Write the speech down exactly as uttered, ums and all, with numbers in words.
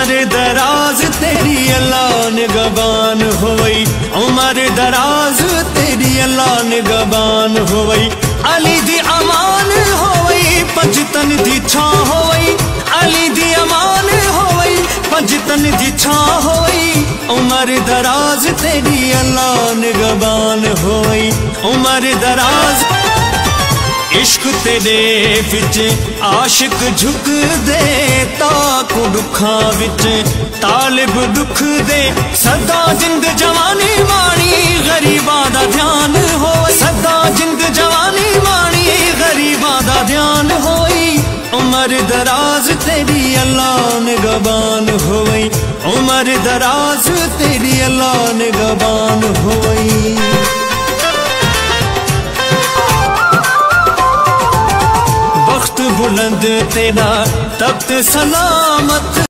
उम्र दराज तेरी अल्लाह निगहबान होवई, उम्र दराज तेरी अल्लाह निगहबान होवई। अली दी अमान होवई पंजतन दी छां होवई, अली दी अमान होवई पंजतन दी छां होवई। उम्र दराज तेरी अल्लाह निगहबान होवई, उम्र दराज। इश्क तेरे विच आशिक झुक दे ताकू दुखा विच तालिब दुख दे। सदा जिंद जवानी माणी गरीबां दा ध्यान होई, सदा जिंद जवानी माणी गरीबां दा ध्यान होई। उम्र दराज तेरी अल्लाह निगहबान होई, उम्र दराज तेरी अल्लाह निगहबान होई। बुलंद तेरा तख्त सलामत